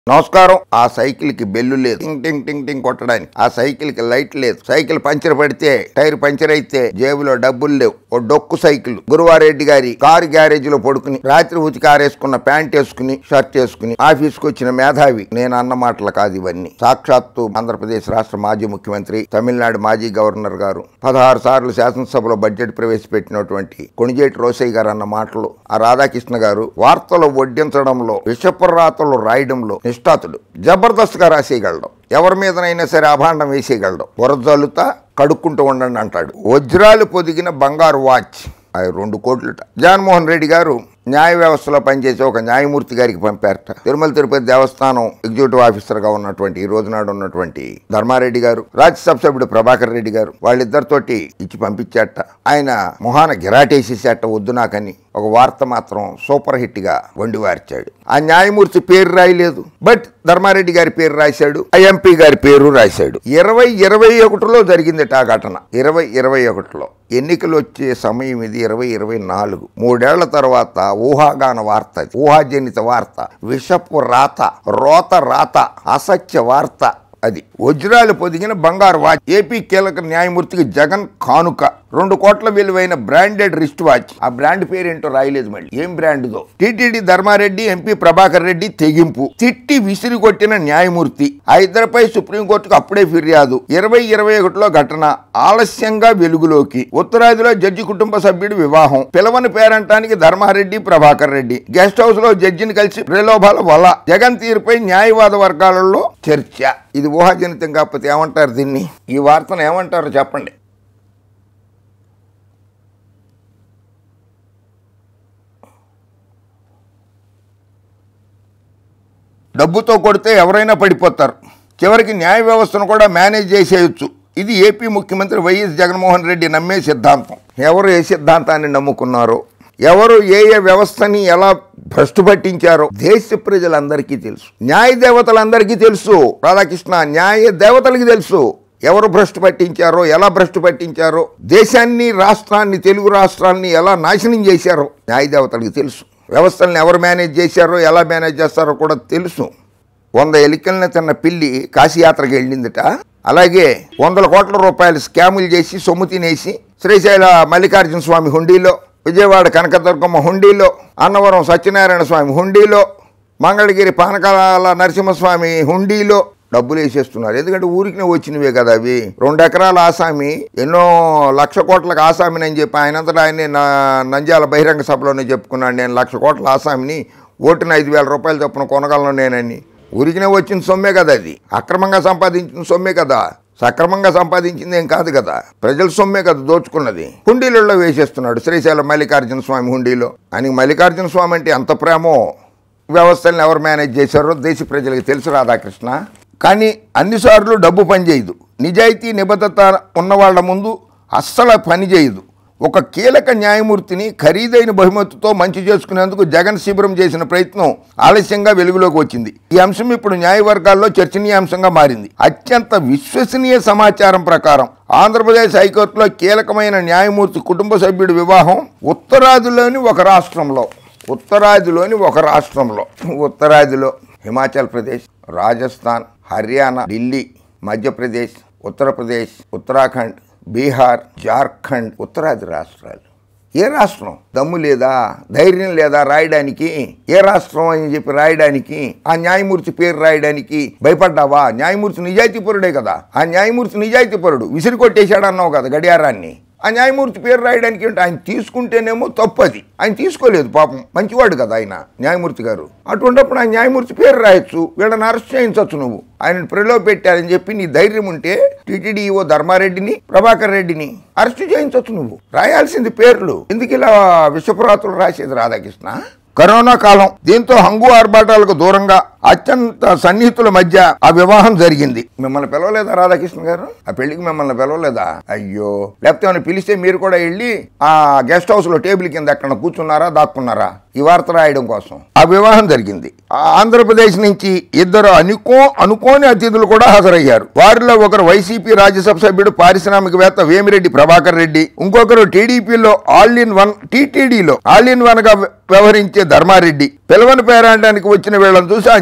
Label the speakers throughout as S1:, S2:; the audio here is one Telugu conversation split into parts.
S1: నమస్కారం. ఆ సైకిల్ కి బెల్లు లేదు, టింగ్ టింగ్ టింగ్ టింగ్ కొట్టడానికి. ఆ సైకిల్ కి లైట్ లేదు. సైకిల్ పంచర్ పడితే, టైర్ పంచర్ అయితే జేబులో డబ్బులు లేవు. ఓ డొక్కు సైకిల్. గురువారెడ్డి గారి కారు గ్యారేజ్ లో పడుకుని రాత్రి ఉతికి ఆరేసుకున్న ప్యాంట్ వేసుకుని షర్ట్ వేసుకుని ఆఫీస్కి వచ్చిన మేధావి. నేను అన్న మాటలు కాదు ఇవన్నీ. సాక్షాత్తు ఆంధ్రప్రదేశ్ రాష్ట్ర మాజీ ముఖ్యమంత్రి, తమిళనాడు మాజీ గవర్నర్ గారు, 16 సార్లు శాసనసభలో బడ్జెట్ ప్రవేశపెట్టినటువంటి కొణిజేటి రోసయ్య గారు అన్న మాటలు. ఆ రాధాకృష్ణ గారు వార్తలు వడ్డించడంలో, విషపురాతలు రాయడంలో నిష్ఠాతుడు. జబర్దస్త్ గా రాసేయగలడు. ఎవరి మీదనైనా సరే అభాండం వేసేయగలడు. వరదలుతా కడుక్కుంటూ ఉండండి అంటాడు. వజ్రాలు పొదిగిన బంగారు వాచ్, అది 2 కోట్లుట. జగన్మోహన్ రెడ్డి గారు న్యాయ వ్యవస్థలో పనిచేసే ఒక న్యాయమూర్తి గారికి పంపారట. తిరుమల తిరుపతి దేవస్థానం ఎగ్జిక్యూటివ్ ఆఫీసర్ గా ఉన్నటువంటి, ఈ రోజు నాడు ఉన్నటువంటి ధర్మారెడ్డి గారు, రాజ్యసభ సభ్యుడు ప్రభాకర్ రెడ్డి గారు, వాళ్ళిద్దరితోటి ఇచ్చి పంపించాట. ఆయన మొహాన గిరాటేసేసాట వద్దు నాకని. ఒక వార్త మాత్రం సూపర్ హిట్ గా వండివార్చాడు. ఆ న్యాయమూర్తి పేరు రాయలేదు, బట్ ధర్మారెడ్డి గారి పేరు రాశాడు, ఎంపీ గారి పేరు రాశాడు. 2021లో జరిగిందట ఆ ఘటన. 2021లో ఎన్నికలు వచ్చే సమయం ఇది. 2024 3 తర్వాత ఊహాగాన వార్త, ఊహాజనిత వార్త, విషపు రాత, రోత రాత, అసత్య వార్త. అది వజ్రాలు పొదిగిన బంగారు వాచ్. ఏపీ కీలక న్యాయమూర్తికి జగన్ కానుక 2 కోట్ల విలువైన బ్రాండెడ్ రిస్ట్ వాచ్. ఆ బ్రాండ్ పేరేంటో రాయలేదు. మళ్ళీ ఏం బ్రాండ్దో. టీటీడీ ధర్మారెడ్డి, ఎంపీ ప్రభాకర్ రెడ్డి తెగింపు. తిట్టి విసిరి కొట్టిన న్యాయమూర్తి. ఆ ఇద్దరిపై సుప్రీంకోర్టుకు అప్పుడే ఫిర్యాదు. 2021లో ఘటన ఆలస్యంగా వెలుగులోకి. ఉత్తరాదిలో జడ్జి కుటుంబ సభ్యుడి వివాహం. పిలవని పేరంటానికి ధర్మారెడ్డి, ప్రభాకర్ రెడ్డి. గెస్ట్ హౌస్ లో జడ్జిని కలిసి ప్రలోభాల వల్ల. జగన్ తీరుపై న్యాయవాద వర్గాలలో చర్చ. ఇది ఊహాజనితం కాకపోతే ఏమంటారు దీన్ని? ఈ వార్తను ఏమంటారు చెప్పండి. డబ్బుతో కొడితే ఎవరైనా పడిపోతారు. చివరికి న్యాయ వ్యవస్థను కూడా మేనేజ్ చేసేయచ్చు. ఇది ఏపీ ముఖ్యమంత్రి వైఎస్ జగన్మోహన్ రెడ్డి నమ్మే సిద్ధాంతం. ఎవరు ఏ సిద్ధాంతాన్ని నమ్ముకున్నారో, ఎవరు ఏ వ్యవస్థని ఎలా భ్రష్టు పట్టించారో దేశ ప్రజలందరికీ తెలుసు. న్యాయ దేవతలందరికీ తెలుసు. రాధాకృష్ణ, న్యాయ దేవతలకి తెలుసు ఎవరు భ్రష్టు పట్టించారో, ఎలా భ్రష్టు పట్టించారో, దేశాన్ని, రాష్ట్రాన్ని, తెలుగు రాష్ట్రాలని ఎలా నాశనం చేశారో న్యాయ దేవతలకి తెలుసు. వ్యవస్థలను ఎవరు మేనేజ్ చేశారో, ఎలా మేనేజ్ చేస్తారో కూడా తెలుసు. 100 ఎలికల్ని తిన్న పిల్లి కాశీయాత్రకి వెళ్ళిందిట. అలాగే 100 కోట్ల రూపాయలు స్కాములు చేసి సొమ్ము తినేసి శ్రీశైల మల్లికార్జున స్వామి హుండీలో, విజయవాడ కనకదుర్గమ్మ హుండీలో, అన్నవరం సత్యనారాయణ స్వామి హుండీలో, మంగళగిరి పానకాల నరసింహస్వామి హుండీలో డబ్బులు వేసేస్తున్నారు. ఎందుకంటే ఊరికి వచ్చినవే కదా అవి. 2 ఎకరాల ఆసామి, ఎన్నో లక్ష కోట్లకు ఆసామిని అని చెప్పి ఆయనంతటా ఆయనే నంద్యాల బహిరంగ సభలోనే చెప్పుకున్నాడు, నేను 1,00,000 కోట్ల ఆసామిని, ఓటున 5,000 రూపాయలు చొప్పున కొనగలను నేనని. ఊరికినే వచ్చిన సొమ్మే కదా అది. అక్రమంగా సంపాదించిన సొమ్మే కదా. సక్రమంగా సంపాదించింది ఏం కాదు కదా. ప్రజల సొమ్మే కదా దోచుకున్నది. హుండీలలో వేసేస్తున్నాడు శ్రీశైలం మల్లికార్జున స్వామి హుండీలో. ఆయనకి మల్లికార్జున స్వామి అంటే ఎంత ప్రేమో, వ్యవస్థలను ఎవరు మేనేజ్ చేశారో దేశ ప్రజలకు తెలుసు రాధాకృష్ణ. కానీ అన్నిసార్లు డబ్బు పనిచేయదు. నిజాయితీ, నిబద్ధత ఉన్నవాళ్ల ముందు అస్సలు పని చేయదు. ఒక కీలక న్యాయమూర్తిని ఖరీదైన బహుమతితో మంచి చేసుకునేందుకు జగన్ శిబిరం చేసిన ప్రయత్నం ఆలస్యంగా వెలుగులోకి వచ్చింది. ఈ అంశం ఇప్పుడు న్యాయవర్గాల్లో చర్చనీయాంశంగా మారింది. అత్యంత విశ్వసనీయ సమాచారం ప్రకారం ఆంధ్రప్రదేశ్ హైకోర్టులో కీలకమైన న్యాయమూర్తి కుటుంబ సభ్యుడి వివాహం ఉత్తరాదిలోని ఉత్తరాదిలో హిమాచల్ ప్రదేశ్, రాజస్థాన్, హర్యానా, ఢిల్లీ, మధ్యప్రదేశ్, ఉత్తరప్రదేశ్, ఉత్తరాఖండ్, బీహార్, జార్ఖండ్, ఉత్తరాది రాష్ట్రాలు. ఏ రాష్ట్రం దమ్ము లేదా, ధైర్యం లేదా రాయడానికి? ఏ రాష్ట్రం అని చెప్పి రాయడానికి, ఆ న్యాయమూర్తి పేరు రాయడానికి భయపడ్డావా? న్యాయమూర్తి నిజాయితీపరుడే కదా. ఆ న్యాయమూర్తి నిజాయితీపరుడు. విసిరి కొట్టేశాడన్నావు కదా గడియారాన్ని. ఆ న్యాయమూర్తి పేరు రాయడానికి ఏంటి? ఆయన తీసుకుంటేనేమో తప్పది. ఆయన తీసుకోలేదు పాపం, మంచివాడు కదా ఆయన న్యాయమూర్తి గారు. అటువంటిప్పుడు ఆ న్యాయమూర్తి పేరు రాయొచ్చు, వీళ్ళని అరెస్ట్ చేయించవచ్చు. నువ్వు ఆయనను ప్రలోభ పెట్టారని చెప్పి నీ ధైర్యం ఉంటే టీటీడీ ఈవో ధర్మారెడ్డిని, ప్రభాకర్ రెడ్డిని అరెస్ట్ చేయించవచ్చు. నువ్వు రాయాల్సింది పేర్లు. ఎందుకు ఇలా విషపురాతులు రాసేది రాధాకృష్ణ? కరోనా కాలం, దీంతో హంగు ఆర్భాటాలకు దూరంగా అత్యంత సన్నిహితుల మధ్య ఆ వివాహం జరిగింది. మిమ్మల్ని పిలవలేదా రాధాకృష్ణ గారు? ఆ పెళ్లికి మిమ్మల్ని పిలవలేదా? అయ్యో, లేకపోతే ఏమైనా పిలిస్తే మీరు కూడా వెళ్ళి ఆ గెస్ట్ హౌస్ లో టేబుల్ కింద ఎక్కడ కూర్చున్నారా, దాక్కున్నారా ఈ వార్త రాయడం కోసం? ఆ వివాహం జరిగింది. ఆంధ్రప్రదేశ్ నుంచి 2 అనుకోని అతిథులు కూడా హాజరయ్యారు. వారిలో ఒకరు వైసీపీ రాజ్యసభ సభ్యుడు, పారిశ్రామికవేత్త వేమిరెడ్డి ప్రభాకర్ రెడ్డి, ఇంకొకరు టీడీపీలో టీటీడీలో ఆల్ ఇన్ వన్ గా వ్యవహరించే ధర్మారెడ్డి. పిలవని పేరాడడానికి వచ్చిన వీళ్ళని చూసి ఆ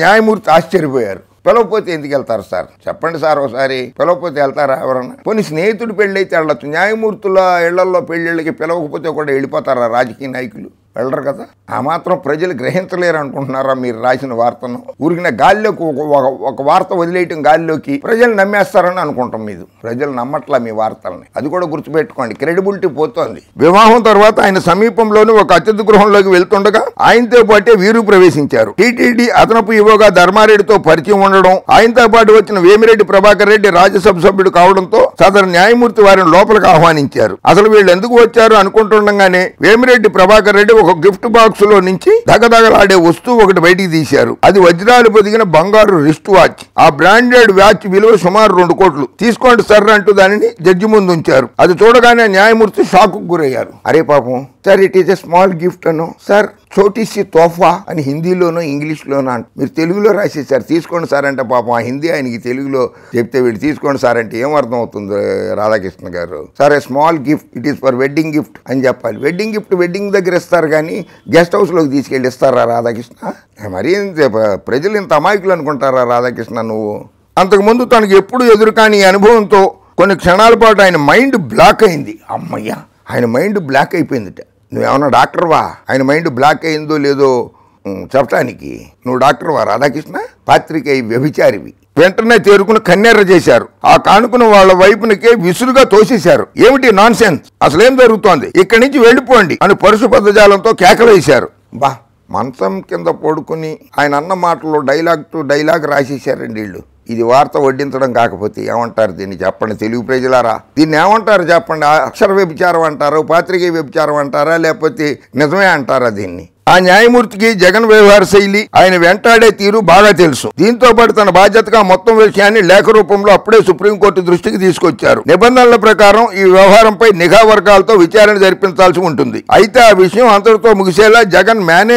S1: న్యాయమూర్తి ఆశ్చర్యపోయారు. పిలవపోతే ఎందుకు వెళ్తారు సార్, చెప్పండి సార్, ఒకసారి పిలవపోతే వెళ్తారా ఎవరన్నా? కొన్ని స్నేహితుడు పెళ్ళి అయితే వెళ్ళొచ్చు, న్యాయమూర్తుల ఇళ్లలో పెళ్ళిళ్ళకి పిలవకపోతే కూడా వెళ్ళిపోతారా రాజకీయ నాయకులు? వెళ్ళరు కదా. ఆ మాత్రం ప్రజలు గ్రహించలేరు అనుకుంటున్నారా మీరు రాసిన వార్తను? ఊరికిన గాల్లోకి ఒక వార్త వదిలేయటం గాల్లోకి ప్రజలు నమ్మేస్తారని అనుకుంటాం. మీరు ప్రజలు నమ్మట్లా మీ వార్తల్ని, అది కూడా గుర్తుపెట్టుకోండి. క్రెడిబిలిటీ పోతోంది. వివాహం తర్వాత ఆయన సమీపంలోని ఒక అతిథి గృహంలోకి వెళ్తుండగా ఆయనతో పాటే వీరు ప్రవేశించారు. టీటీడీ అదనపు ఈవోగా ధర్మారెడ్డితో పరిచయం ఉండడం, ఆయనతో పాటు వచ్చిన వేమిరెడ్డి ప్రభాకర్ రెడ్డి రాజ్యసభ సభ్యుడు కావడంతో సదరు న్యాయమూర్తి వారిని లోపలికి ఆహ్వానించారు. అసలు వీళ్ళు ఎందుకు వచ్చారు అనుకుంటుండగానే వేమిరెడ్డి ప్రభాకర్ రెడ్డి ఒక గిఫ్ట్ బాక్స్ లో నుంచి దగదగలాడే వస్తువు ఒకటి బయటికి తీశారు. అది వజ్రాలు పొదిగిన బంగారు రిస్ట్ వాచ్. ఆ బ్రాండెడ్ వాచ్ విలువ సుమారు 2 కోట్లు. తీసుకోండి సార్ అంటూ దానిని జడ్జి ముందు ఉంచారు. అది చూడగానే న్యాయమూర్తి షాక్ కు గురయ్యారు. అరే పాపం sir, it is a small gift అను సార్, చోటీసి తోఫా అని హిందీలోనో ఇంగ్లీష్లోనో అంట, మీరు తెలుగులో రాసేసారు. తీసుకోండి సార్ అంటే పాపం ఆ హిందీ ఆయనకి తెలుగులో చెప్తే వీళ్ళు తీసుకోండి సార్ అంటే ఏం అర్థం అవుతుంది రాధాకృష్ణ గారు? Sir, a small gift, it is for wedding gift అని చెప్పాలి. వెడ్డింగ్ గిఫ్ట్ వెడ్డింగ్ దగ్గర ఇస్తారు కానీ గెస్ట్ హౌస్లోకి తీసుకెళ్ళి ఇస్తారా రాధాకృష్ణ? మరీ ప్రజలు ఇంత అమాయకులు అనుకుంటారా రాధాకృష్ణ నువ్వు? అంతకుముందు తనకు ఎప్పుడు ఎదురుకాని అనుభవంతో కొన్ని క్షణాల పాటు ఆయన మైండ్ బ్లాక్ అయింది. అమ్మయ్య, ఆయన మైండ్ బ్లాక్ అయిపోయిందిట. నువ్వేమన్నా డాక్టర్వా? ఆయన మైండ్ బ్లాక్ అయిందో లేదో చెప్పడానికి నువ్వు డాక్టర్వా రాధాకృష్ణ? పాత్రికేయ వ్యభిచారివి. వెంటనే తేరుకుని కన్నెర్ర చేశారు. ఆ కానుకను వాళ్ళ వైపునికే విసురుగా తోసేశారు. ఏమిటి నాన్ సెన్స్, అసలేం జరుగుతోంది, ఇక్కడి నుంచి వెళ్ళిపోండి అని పరుష పదజాలంతో కేకలేశారు. బా, మంచం కింద పడుకుని ఆయన అన్న మాటల్లో డైలాగ్ టు డైలాగ్ రాసేశారండి వీళ్ళు. ఇది వార్త వడ్డించడం కాకపోతే ఏమంటారు దీన్ని చెప్పండి తెలుగు ప్రజలారా? దీన్ని ఏమంటారు చెప్పండి? అక్షర వ్యభిచారం అంటారు, పాత్రికేయ వ్యభిచారం అంటారా, లేకపోతే నిజమే అంటారా దీన్ని? ఆ న్యాయమూర్తికి జగన్ వ్యవహార శైలి, ఆయన వెంటాడే తీరు బాగా తెలుసు. దీంతో పాటు తన బాధ్యతగా మొత్తం విషయాన్ని లేఖ రూపంలో అప్పుడే సుప్రీంకోర్టు దృష్టికి తీసుకొచ్చారు. నిబంధనల ప్రకారం ఈ వ్యవహారంపై నిఘా వర్గాలతో విచారణ జరిపించాల్సి ఉంటుంది. అయితే ఆ విషయం అంతటితో ముగిసేలా జగన్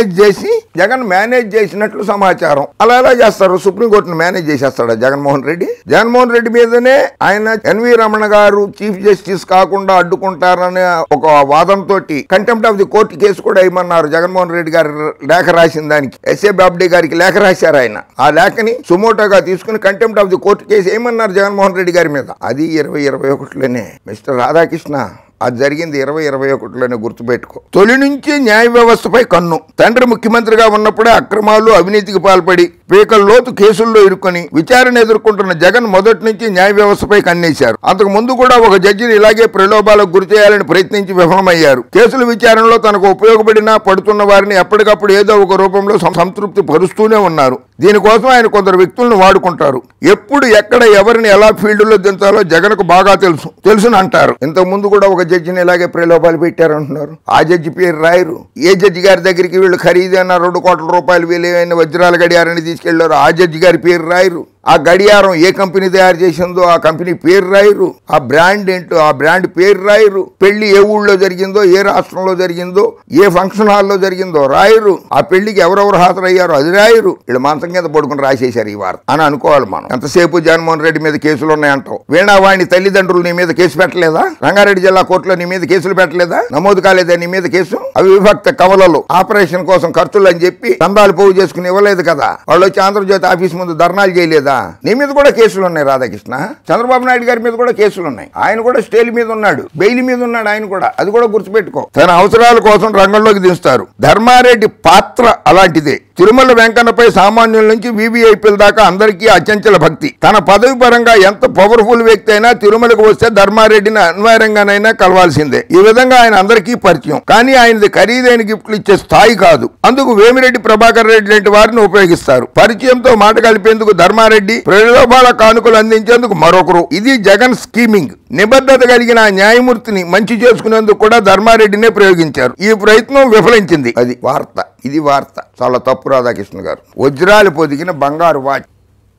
S1: మేనేజ్ చేసినట్లు సమాచారం. అలా ఎలా చేస్తారు? సుప్రీంకోర్టును మేనేజ్ చేసేస్తాడా జగన్మోహన్ రెడ్డి? జగన్మోహన్ రెడ్డి మీదనే ఆయన ఎన్వి రమణ గారు చీఫ్ జస్టిస్ కాకుండా అడ్డుకుంటారనే ఒక వాదనతో contempt of the court case కూడా వేయమన్నారు. జగన్మోహన్ రెడ్డి గారు లేఖ రాసిన దానికి ఎస్ఏ బాబ్డే గారికి లేఖ రాశారు. ఆయన ఆ లేఖని సుమోటోగా తీసుకుని contempt of the court case ఏమన్నారు జగన్మోహన్ రెడ్డి గారి మీద. అది 2021లోనే మిస్టర్ రాధాకృష్ణ. అది జరిగింది 2021లోనే, గుర్తుపెట్టుకో. తొలి నుంచి న్యాయ వ్యవస్థపై కన్ను. తండ్రి ముఖ్యమంత్రిగా ఉన్నప్పుడే అక్రమాలు, అవినీతికి పాల్పడి పీకల్లోతు కేసుల్లో ఇరుక్కొని విచారణ ఎదుర్కొంటున్న జగన్ మొదటి నుంచి న్యాయ వ్యవస్థపై కన్నేశారు. అంతకు ముందు కూడా ఒక జడ్జిని ఇలాగే ప్రలోభాలకు గురి చేయాలని ప్రయత్నించి విఫలమయ్యారు. కేసుల విచారణలో తనకు ఉపయోగపడిన పడుతున్న వారిని ఎప్పటికప్పుడు ఏదో ఒక రూపంలో సంతృప్తి పరుస్తూనే ఉన్నారు. దీనికోసం ఆయన కొందరు వ్యక్తులను వాడుకుంటారు. ఎప్పుడు ఎక్కడ ఎవరిని ఎలా ఫీల్డ్లో దించాలో జగన్కు బాగా తెలుసుని అంటారు. ఇంతకు ముందు కూడా ఒక జడ్జిని ఇలాగే ప్రలోభాలు పెట్టారంటున్నారు. ఆ జడ్జి పేరు రాయరు. ఏ జడ్జి గారి దగ్గరికి వీళ్ళు ఖరీదైన 2 కోట్ల రూపాయలు విలువైన వజ్రాల గడియారాన్ని తీసుకెళ్లారు. ఆ జడ్జి గారి పేరు రాయరు. ఆ గడియారం ఏ కంపెనీ తయారు చేసిందో ఆ కంపెనీ పేరు రాయరు. ఆ బ్రాండ్ ఏంటో ఆ బ్రాండ్ పేరు రాయరు. పెళ్లి ఏ ఊళ్ళో జరిగిందో, ఏ రాష్ట్రంలో జరిగిందో, ఏ ఫంక్షన్ హాల్లో జరిగిందో రాయరు. ఆ పెళ్లికి ఎవరెవరు హాజరయ్యారో అది రాయరు. వీళ్ళు మంచం కింద పడుకుని రాసేశారు ఈ వార్త అని అనుకోవాలి మనం. ఎంతసేపు జగన్మోహన్ రెడ్డి మీద కేసులు ఉన్నాయంటావు. వీణావాణి తల్లిదండ్రులు నీ మీద కేసు పెట్టలేదా? రంగారెడ్డి జిల్లా కోర్టులో నీ మీద కేసులు పెట్టలేదా? నమోదు కాలేదా నీ మీద కేసు? అవి విభక్త కవలలు, ఆపరేషన్ కోసం ఖర్చులు అని చెప్పి చందాలు పోగు చేసుకుని ఇవ్వలేదు కదా. వాళ్ళు వచ్చి ఆంధ్రజ్యోతి ఆఫీస్ ముందు ధర్నాలు చేయలేదా? నీ మీద కూడా కేసులు ఉన్నాయి రాధాకృష్ణ. చంద్రబాబు నాయుడు గారి మీద కూడా కేసులు ఉన్నాయి. ఆయన కూడా స్టేల్ మీద ఉన్నాడు, బెయిల్ మీద ఉన్నాడు ఆయన కూడా. అది కూడా గుర్తుపెట్టుకో. తన అవసరాల కోసం రంగంలోకి దిస్తారు. ధర్మారెడ్డి పాత్ర అలాంటిదే. తిరుమల వెంకన్నపై సామాన్యుల నుంచి వీవీఐపీల దాకా అందరికీ అచంచల భక్తి. తన పదవి పరంగా ఎంత పవర్ఫుల్ వ్యక్తి అయినా తిరుమలకు వస్తే ధర్మారెడ్డిని అన్వయంగానైనా కలవాల్సిందే. ఈ విధంగా ఆయన అందరికీ పరిచయం. కానీ ఆయనది ఖరీదైన గిఫ్ట్లు ఇచ్చే స్థాయి కాదు. అందుకు వేమిరెడ్డి ప్రభాకర్ రెడ్డి లాంటి వారిని ఉపయోగిస్తారు. పరిచయంతో మాట కలిపేందుకు ధర్మారెడ్డి, ప్రలోభాల కానుకలు అందించేందుకు మరొకరు. ఇది జగన్ స్కీమింగ్. నిబద్ధత కలిగిన న్యాయమూర్తిని మంచి చేసుకునేందుకు కూడా ధర్మారెడ్డినే ప్రయోగించారు. ఈ ప్రయత్నం విఫలించింది. అది వార్త. ఇది వార్త. చాలా తప్పు రాధాకృష్ణ గారు. వజ్రాలు పొదిగిన బంగారు వాచ్.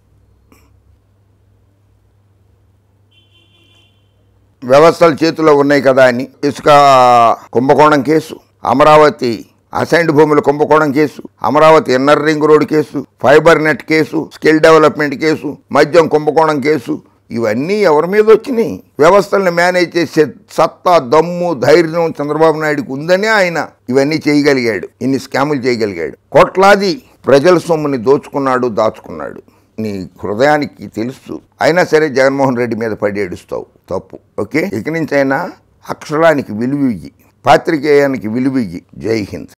S1: వ్యవస్థల చేతిలో ఉన్నాయి కదా అని ఇసుక కుంభకోణం కేసు, అమరావతి అసైన్డ్ భూముల కుంభకోణం case, Amaravati inner ring road case, fibre net case, skill development case, మద్యం కుంభకోణం కేసు, ఇవన్నీ ఎవరి మీద వచ్చినాయి? వ్యవస్థల్ని మేనేజ్ చేసే సత్తా, దమ్ము, ధైర్యం చంద్రబాబు నాయుడుకి ఉందనే ఆయన ఇవన్నీ చేయగలిగాడు. ఇన్ని స్కాములు చేయగలిగాడు. కోట్లాది ప్రజల సొమ్ముని దోచుకున్నాడు, దాచుకున్నాడు. నీ హృదయానికి తెలుసు, అయినా సరే జగన్మోహన్ రెడ్డి మీద పడి ఏడుస్తావు. తప్పు. ఓకే, ఇక నుంచి అయినా అక్షరానికి విలువ ఇయ్యి, పాత్రికేయానికి విలువ ఇయ్యి. జై హింద్.